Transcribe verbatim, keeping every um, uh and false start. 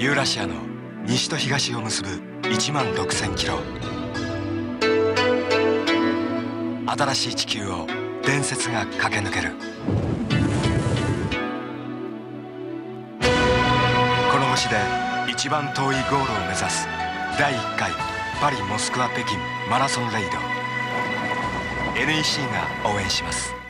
ユーラシアの西と東を結ぶいちまんろくせんキロ。新しい地球を伝説が駆け抜ける。この星で一番遠いゴールを目指すだいいっかいパリ・モスクワ・北京マラソンレイド。 エヌイーシー が応援します。